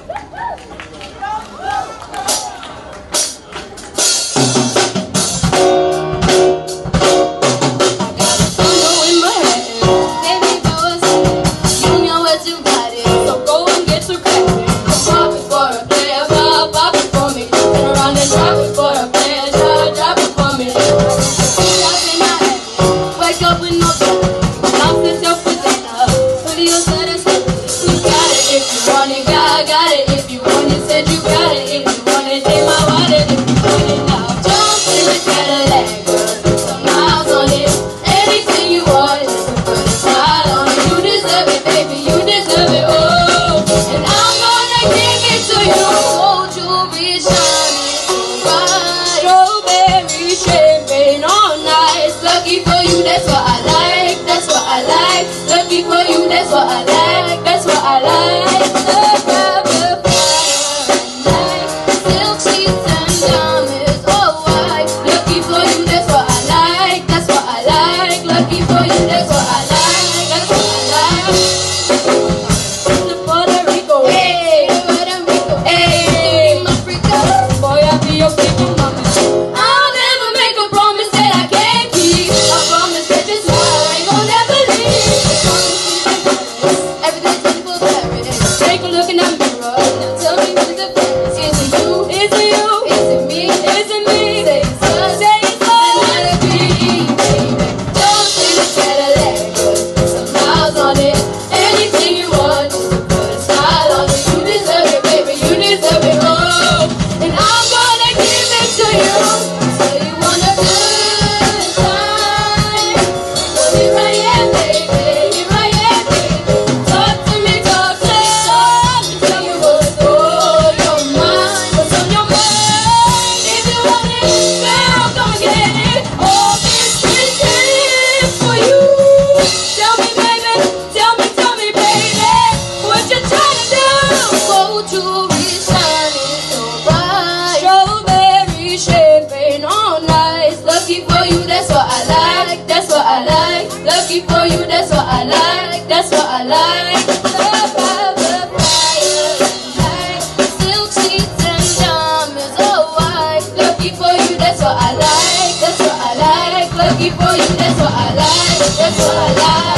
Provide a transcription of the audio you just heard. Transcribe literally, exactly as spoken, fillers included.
Lucky for you, that's what I like, that's what I like. Love by the fire and light, silk sheets and diamonds, oh why? Lucky for you, that's what I like, that's what I like. Lucky for you, that's what I like, that's what I like.